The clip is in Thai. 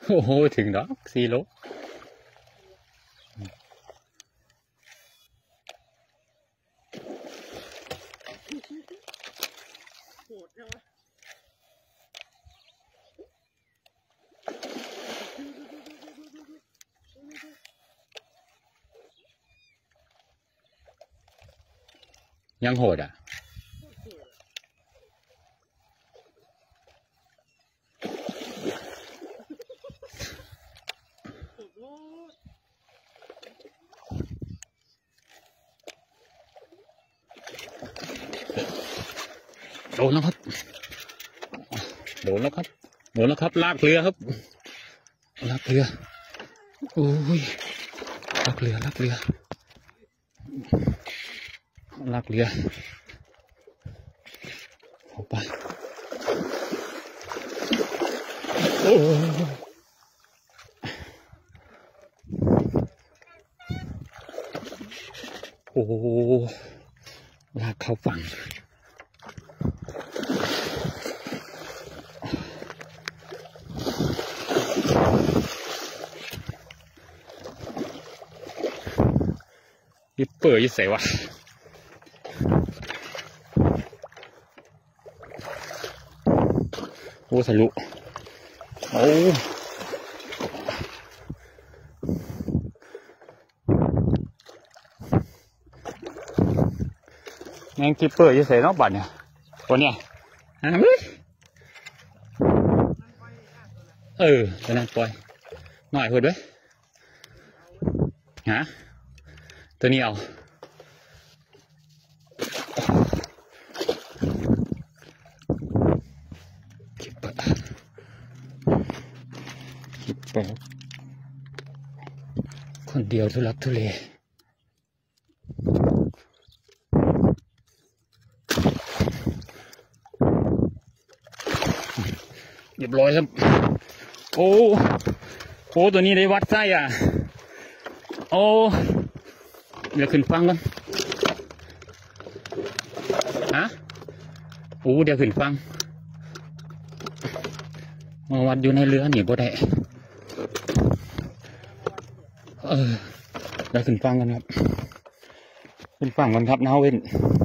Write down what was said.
โอ้โหถึงดอก4 โลยังโหดอ่ะโดนแล้วครับโดนแล้วครับโดนแล้วครับลากเรือครับลากเรือโอ้ยลากเรือลากเรือลากเรือออกไปโอ้โอ้ลากเข้าฝั่งยิบเปิดยิ่งใส่วะโอ้ทะลุโอ้แมงกิปเปอร์ยิ่งใส่นอกบัตรเนี่ยตัวเนี้ยตัวนั้นปล่อยหน่อยเพื่อด้วยฮะตัวนี้เอาคิปเปอร์คนเดียวทุลักทุเลเรียบร้อยครับโอ้ตัวนี้ได้วัดไส้อ่ะโอ้เดี๋ยวขึ้นฟังกันฮะเดี๋ยวขึ้นฟังมาวัดอยู่ในเรือหนีบ่ได้เดี๋ยวขึ้นฟังกันครับขึ้นฟังกันครับน้าเว้น